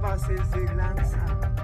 pases de lanza.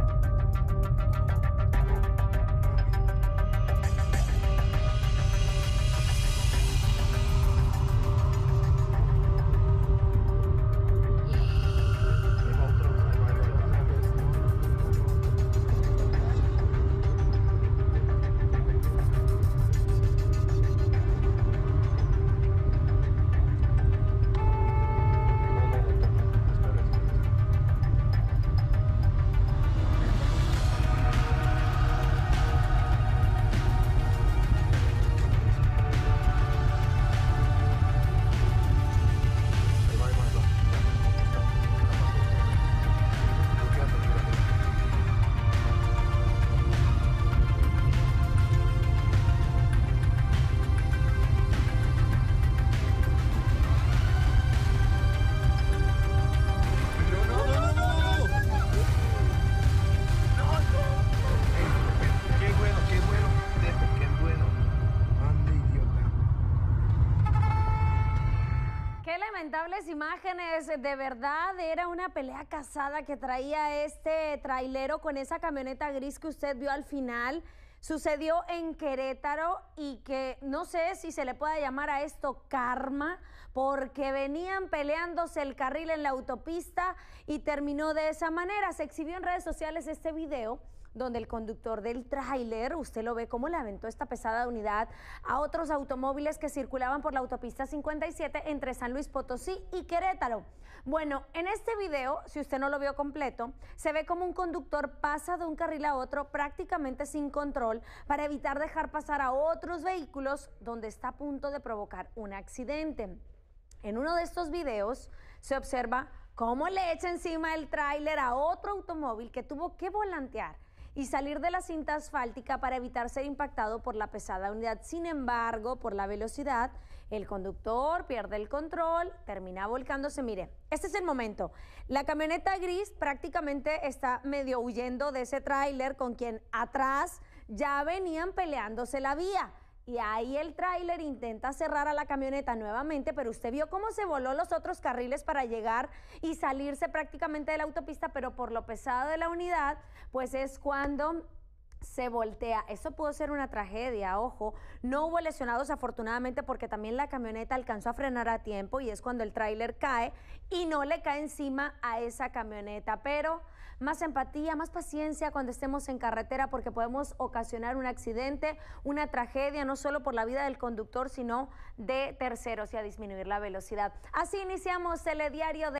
Lamentables imágenes, de verdad era una pelea casada que traía este trailero con esa camioneta gris que usted vio al final. Sucedió en Querétaro y que no sé si se le puede llamar a esto karma, porque venían peleándose el carril en la autopista y terminó de esa manera. Se exhibió en redes sociales este video donde el conductor del tráiler, usted lo ve cómo le aventó esta pesada unidad a otros automóviles que circulaban por la autopista 57 entre San Luis Potosí y Querétaro. Bueno, en este video, si usted no lo vio completo, se ve como un conductor pasa de un carril a otro prácticamente sin control para evitar dejar pasar a otros vehículos donde está a punto de provocar un accidente. En uno de estos videos se observa cómo le echa encima el tráiler a otro automóvil que tuvo que volantear y salir de la cinta asfáltica para evitar ser impactado por la pesada unidad. Sin embargo, por la velocidad, el conductor pierde el control, termina volcándose. Mire, este es el momento. La camioneta gris prácticamente está medio huyendo de ese tráiler con quien atrás ya venían peleándose la vía. Y ahí el tráiler intenta cerrar a la camioneta nuevamente, pero usted vio cómo se voló los otros carriles para llegar y salirse prácticamente de la autopista, pero por lo pesado de la unidad, pues es cuando se voltea. Eso pudo ser una tragedia, ojo. No hubo lesionados afortunadamente porque también la camioneta alcanzó a frenar a tiempo y es cuando el tráiler cae y no le cae encima a esa camioneta. Pero más empatía, más paciencia cuando estemos en carretera porque podemos ocasionar un accidente, una tragedia, no solo por la vida del conductor, sino de terceros y a disminuir la velocidad. Así iniciamos Telediario de